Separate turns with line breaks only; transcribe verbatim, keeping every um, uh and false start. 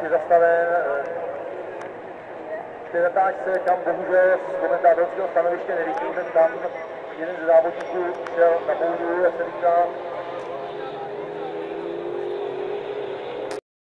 je zastaven v té zatáčce, kam bohužel z komentátorského stanoviště nevidím, tam jeden ze závodníků šel na boudu, jak se říká,